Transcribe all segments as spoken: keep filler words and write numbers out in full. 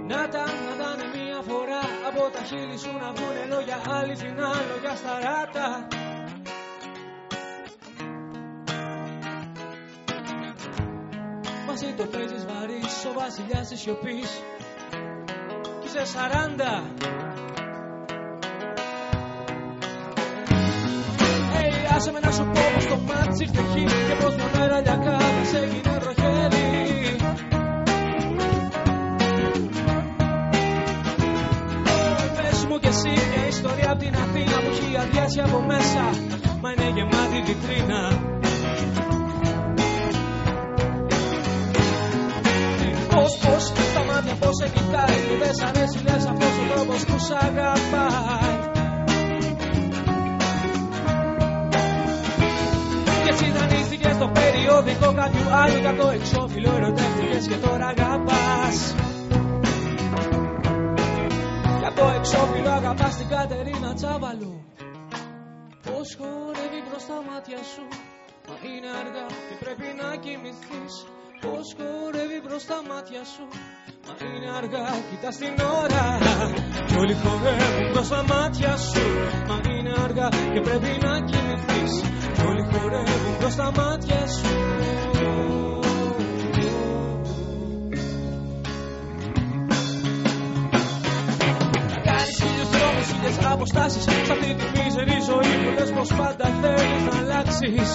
Να τα, να τανε μία φορά από τα χείλη σου να βγουνε λόγια αληθινά, λόγια σταράτα. Μαζί το παίζεις βαρύς, ο βασιλιάς της σιωπής κι είσαι σαράντα. Hey, άσε με να σου πω πως το μάτι ήρθε εκεί και πως μια μέρα λιακάδας έγινε βροχέλη. Πες μου κι εσύ μια ιστορία απ' την Αθήνα που έχει αδειάσει από μέσα, μα είναι γεμάτη βιτρίνα. Πώς, πώς, στα μάτια πώς σε κοιτάει και δεν σ' αρέσει λες αυτός ο τρόπος που σ' αγαπάει. Και έτσι δανείστηκες στο περιοδικό κάποιου άλλου, κι απ' το εξώφυλλο ερωτεύτηκες και τώρα αγαπάς. Κι απ' το εξώφυλλο αγαπάς την Κατερίνα Τσάβαλου. Πώς χορεύει μπρος στα μάτια σου, μα είναι αργά και πρέπει να κοιμηθείς. Πώς χορεύει μπρος στα μάτια σου, μα είναι αργά, κοιτάς την ώρα. Κι όλοι χορεύουν μπρος στα μάτια σου, μα είναι αργά και πρέπει να κοιμηθείς. Κι όλοι χορεύουν μπρος στα μάτια σου. Να κάνεις χίλιους δρόμους, χίλιες αποστάσεις σ' αυτή τη μίζερη ζωή που λες πως πάντα θέλεις να αλλάξεις.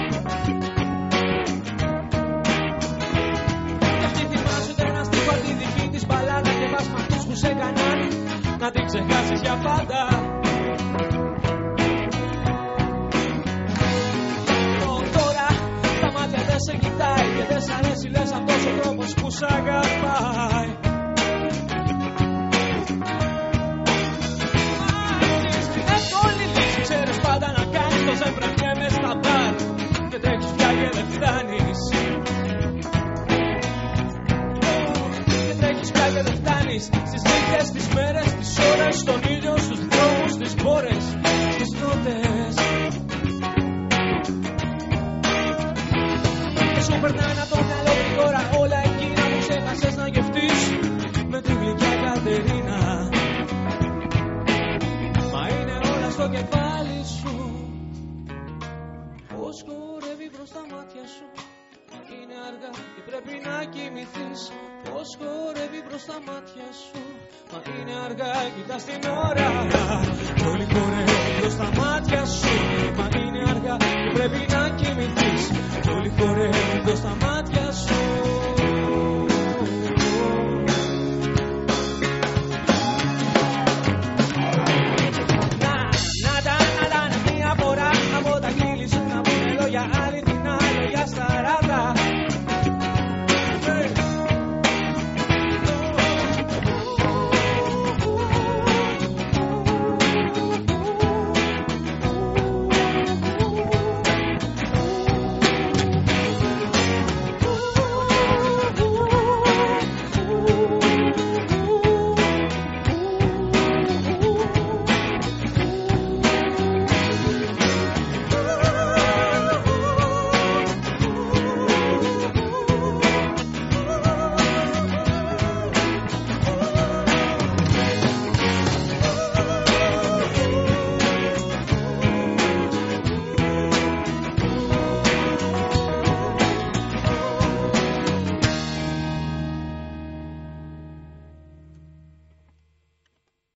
Σε κανάν να την ξεχάσεις για πάντα. Τώρα τα μάτια δεν σε κοιτάει και δεν σ' αρέσει λες αυτός ο τρόπος που σ' αγαπάει. Μάθεις την εύκολη λύση, ξέρεις πάντα να κάνεις το ζεμπρανιέ μες στα μπαρ και τρέχεις πια και δεν φτάνεις. Και τρέχεις πια και δεν φτάνεις. Στις νύχτες, τις μέρες, τις ώρες, στον ήλιο, στους δρόμους, στις πόρες, στις νότες. Και σου περνάνε από το μυαλό γρήγορα όλα εκείνα που ξέχασες να γευτείς με την γλυκιά Κατερίνα. Μα είναι όλα στο κεφάλι σου. Πώς χορεύει μπρος στα μάτια σου, μα είναι αργά και πρέπει να κοιμηθείς. Πώς χορεύει μπρος στα μάτια σου, μα είναι αργά, κοιτάς την ώρα. Όλοι χορεύουν μπρος στα μάτια σου, μα είναι αργά και πρέπει να κοιμηθείς. Όλοι χορεύουν μπρος στα μάτια σου.